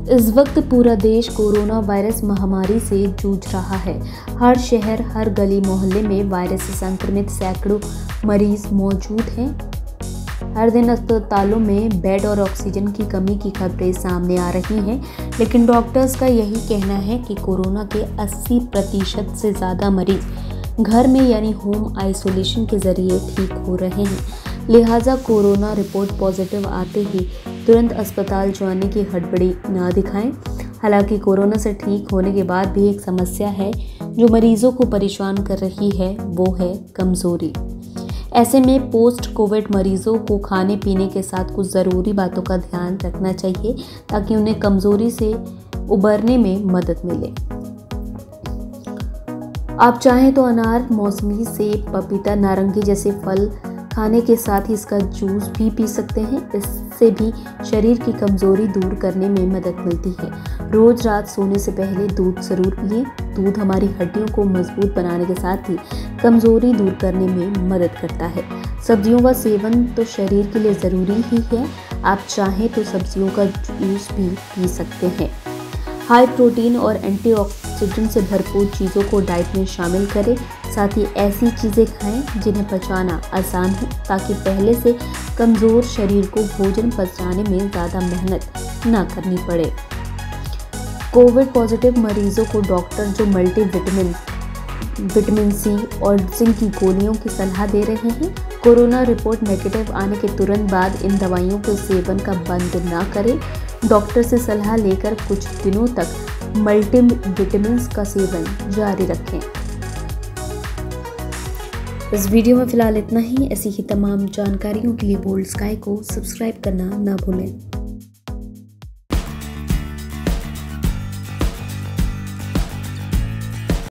इस वक्त पूरा देश कोरोना वायरस महामारी से जूझ रहा है। हर शहर, हर गली मोहल्ले में वायरस से संक्रमित सैकड़ों मरीज मौजूद हैं। हर दिन अस्पतालों में बेड और ऑक्सीजन की कमी की खबरें सामने आ रही हैं, लेकिन डॉक्टर्स का यही कहना है कि कोरोना के 80% से ज़्यादा मरीज घर में यानी होम आइसोलेशन के जरिए ठीक हो रहे हैं। लिहाजा कोरोना रिपोर्ट पॉजिटिव आते ही तुरंत अस्पताल जाने की हड़बड़ी ना दिखाएं। हालांकि कोरोना से ठीक होने के बाद भी एक समस्या है जो मरीजों को परेशान कर रही है, वो है कमज़ोरी। ऐसे में पोस्ट कोविड मरीजों को खाने पीने के साथ कुछ ज़रूरी बातों का ध्यान रखना चाहिए ताकि उन्हें कमज़ोरी से उबरने में मदद मिले। आप चाहें तो अनार, मौसमी, सेब, पपीता, नारंगी जैसे फल खाने के साथ ही इसका जूस भी पी सकते हैं। इससे भी शरीर की कमज़ोरी दूर करने में मदद मिलती है। रोज़ रात सोने से पहले दूध ज़रूर पिएं। दूध हमारी हड्डियों को मजबूत बनाने के साथ ही कमज़ोरी दूर करने में मदद करता है। सब्जियों का सेवन तो शरीर के लिए ज़रूरी ही है। आप चाहें तो सब्जियों का जूस भी पी सकते हैं। हाई प्रोटीन और एंटीऑक्सीडेंट से भरपूर चीज़ों को डाइट में शामिल करें। साथ ही ऐसी चीज़ें खाएं जिन्हें पचाना आसान हो ताकि पहले से कमज़ोर शरीर को भोजन पचाने में ज़्यादा मेहनत ना करनी पड़े। कोविड पॉजिटिव मरीजों को डॉक्टर जो विटामिन सी और जिंक की गोलियों की सलाह दे रहे हैं। कोरोना रिपोर्ट नेगेटिव आने के तुरंत बाद इन दवाइयों के सेवन का बंद ना करें। डॉक्टर से सलाह लेकर कुछ दिनों तक मल्टीविटामिन्स का सेवन जारी रखें। इस वीडियो में फिलहाल इतना ही। ऐसी ही तमाम जानकारियों के लिए बोल्ड स्काई को सब्सक्राइब करना ना भूलें।